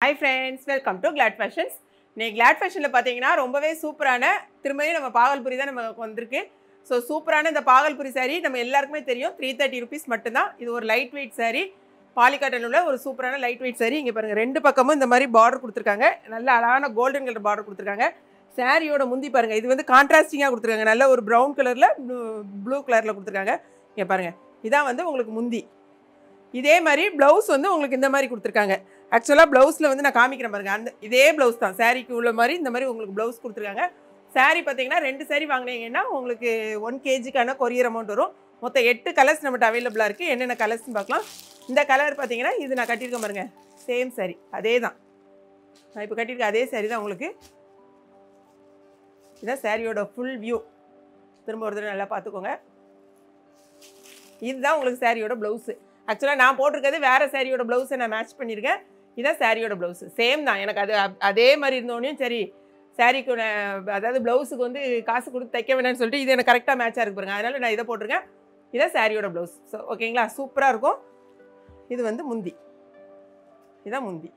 Hi friends, welcome to Glad Fashions. இன்னைக்கு Glad Fashionல பாத்தீங்கன்னா ரொம்பவே சூப்பரான திரும்பியும் நம்ம பாகல்புரி தான் நமக்கு வந்திருக்கு. ஸோ சூப்பரான இந்த பாகல்புரி saree நம்ம எல்லாருக்குமே தெரியும் 330 rupees மட்டும்தான். இது ஒரு லைட் வெயிட் saree, பாலிகாட்டன் உள்ள ஒரு சூப்பரான லைட் வெயிட் saree. இங்க பாருங்க ரெண்டு பக்கமும் இந்த மாதிரி பார்டர் கொடுத்துருக்காங்க. நல்ல அழகான கோல்டன் கலர் பார்டர் கொடுத்துருக்காங்க. சாரியோட முந்தி பாருங்க, இது வந்து கான்ட்ராஸ்டிங்காக கொடுத்துருக்காங்க. நல்ல ஒரு ப்ரௌன் கலர்ல ப்ளூ கலர்ல கொடுத்துருக்காங்க. இங்க பாருங்க, இதான் வந்து உங்களுக்கு முந்தி. இதே மாதிரி ப்ளவுஸ் வந்து உங்களுக்கு இந்த மாதிரி கொடுத்துருக்காங்க. ஆக்சுவலாக ப்ளவுஸில் வந்து நான் காமிக்கிறேன் பாருங்க, அந்த இதே ப்ளவுஸ் தான் சாரீக்கு உள்ள மாதிரி இந்த மாதிரி உங்களுக்கு ப்ளவுஸ் கொடுத்துருக்காங்க. சாரீ பார்த்தீங்கன்னா 2 saree வாங்கினீங்கன்னா உங்களுக்கு 1 kgக்கான கொரியர் அமௌண்ட் வரும். மொத்தம் 8 கலர்ஸ் நம்மகிட்ட அவைலபிளாக இருக்குது. என்னென்ன கலர்ஸ்னு பார்க்கலாம். இந்த கலர் பார்த்தீங்கன்னா இது நான் கட்டியிருக்கேன் பாருங்க, சேம் saree அதே தான். நான் இப்போ கட்டியிருக்கேன் அதே saree தான் உங்களுக்கு. இதுதான் சாரியோட ஃபுல் வியூ. திரும்ப ஒரு தடவை நல்லா பார்த்துக்கோங்க. இதுதான் உங்களுக்கு சாரியோட ப்ளவுஸு. ஆக்சுவலாக நான் போட்டிருக்கிறது வேறு சாரியோட ப்ளவுஸை நான் மேட்ச் பண்ணியிருக்கேன். இதான் சாரியோட ப்ளவுஸு சேம் தான். எனக்கு அது அதே மாதிரி இருந்தோடனையும் சரி சாரிக்கு அதாவது ப்ளவுஸுக்கு வந்து காசு கொடுத்து தைக்க வேணாம்னு சொல்லிட்டு இது எனக்கு கரெக்டாக மேட்சாக இருக்கு பாருங்க. அதனால் நான் இதை போட்டிருக்கேன். இதான் சாரியோட ப்ளவுஸ். ஸோ ஓகேங்களா, சூப்பராக இருக்கும். இது வந்து முந்தி, இதான் முந்தி.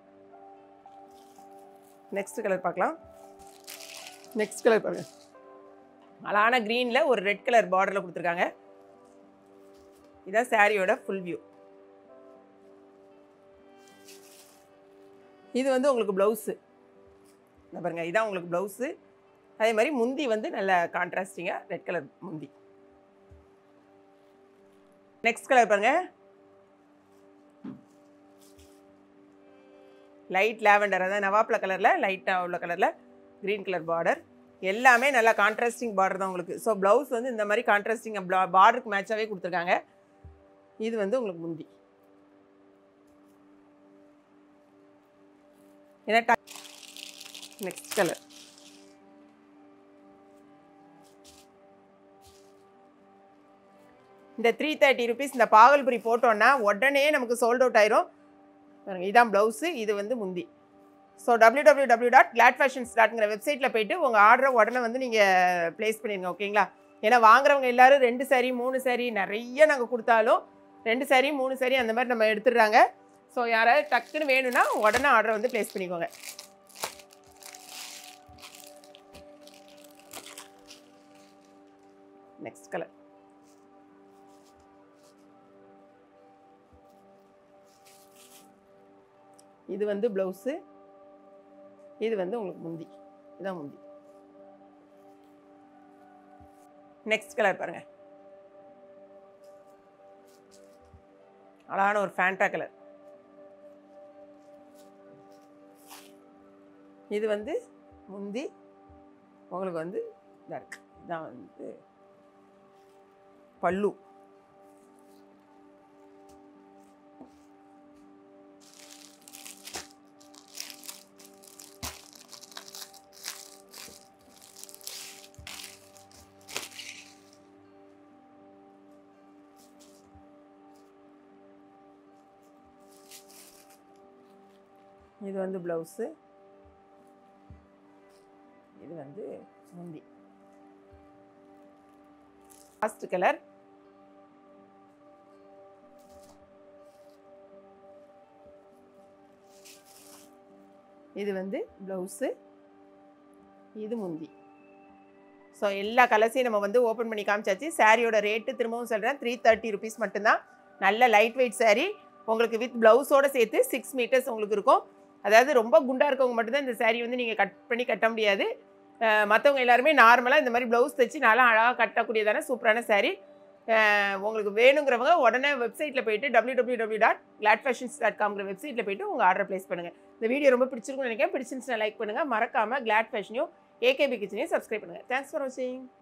நெக்ஸ்ட் கலர் பார்க்கலாம். நெக்ஸ்ட் கலர் பாருங்க, அழகான க்ரீனில் ஒரு ரெட் கலர் பார்டரில் கொடுத்துருக்காங்க. இதான் சாரியோட ஃபுல் வியூ. இது வந்து உங்களுக்கு ப்ளவுஸு பாருங்க, இதான் உங்களுக்கு ப்ளவுஸு. அதே மாதிரி முந்தி வந்து நல்ல கான்ட்ராஸ்டிங்காக ரெட் கலர் முந்தி. நெக்ஸ்ட் கலர் பாருங்க, லைட் லாவெண்டர், அதாவது நவாப்ல கலரில் லைட்டாக உள்ள கலரில் க்ரீன் கலர் பார்டர். எல்லாமே நல்லா கான்ட்ராஸ்டிங் பார்டர் தான் உங்களுக்கு. ஸோ ப்ளவுஸ் வந்து இந்த மாதிரி கான்ட்ராஸ்டிங் பார்டருக்கு மேட்சாகவே கொடுத்துருக்காங்க. இது வந்து உங்களுக்கு முந்தி. நெக்ஸ்ட் கலர் இந்த 330 rupees இந்த பாகல்புரி போட்டோன்னா உடனே நமக்கு சோல்ட் அவுட் ஆயிரும். இதான் ப்ளவுஸு, இது வந்து முந்தி. ஸோ www.gladfashions.ங்கிற வெப்சைட்டில் போய்ட்டு உங்கள் ஆர்டரை உடனே வந்து நீங்கள் ப்ளேஸ் பண்ணிடுங்க. ஓகேங்களா, ஏன்னா வாங்குறவங்க எல்லோரும் 2 saree 3 saree நிறைய நாங்கள் கொடுத்தாலும் 2 saree 3 saree அந்த மாதிரி நம்ம எடுத்துடுறாங்க. ஸோ யாராவது டக்குன்னு வேணும்னா உடனே ஆர்டரை வந்து ப்ளேஸ் பண்ணிக்கோங்க. நெக்ஸ்ட் கலர் இது வந்து ப்ளவுஸு, இது வந்து உங்களுக்கு முந்தி. இதுதான் முந்தி. நெக்ஸ்ட் கலர் பாருங்க, அழகான ஒரு ஃபேண்டா கலர். இது வந்து முந்தி உங்களுக்கு வந்து இதாக இருக்கு. இதான் வந்து பல்லு. இது வந்து ப்ளவுஸு, இது வந்து முந்தி. லாஸ்ட் கலர் இது வந்து ப்ளவுஸு, இது முந்தி. ஸோ எல்லா கலர்ஸையும் நம்ம வந்து ஓப்பன் பண்ணி காமிச்சாச்சு. சாரியோட ரேட்டு திரும்பவும் சொல்கிறேன், 330 rupees மட்டும்தான். நல்ல லைட் வெயிட் சாரீ உங்களுக்கு வித் ப்ளவுஸோடு சேர்த்து 6 meters உங்களுக்கு இருக்கும். அதாவது ரொம்ப குண்டாக இருக்கவங்க மட்டும்தான் இந்த சாரீ வந்து நீங்கள் கட் பண்ணி கட்ட முடியாது. மற்றவங்க எல்லாருமே நார்மலாக இந்த மாதிரி ப்ளவுஸ் தைச்சி நல்லா அழகாக கட்டக்கூடியதான சூப்பரான சாரீ. உங்களுக்கு வேணுங்கிறவங்க உடனே வெப்சைட்டில் போய்ட்டு www.gladfashions.com வெப்சைட்டில் போய்ட்டு உங்கள் ஆர்டர் ப்ளேஸ் பண்ணுங்கள். இந்த வீடியோ ரொம்ப பிடிச்சிருக்குன்னு நினைக்கிறேன். பிடிச்சிருந்துச்சுன்னா லைக் பண்ணுங்கள். மறக்காமல் கிளாட் ஃபேஷனையும் ஏகேபி கிச்சனையும் சப்ஸ்கிரைப் பண்ணுங்கள். தேங்க்ஸ் ஃபார் வாட்சிங்.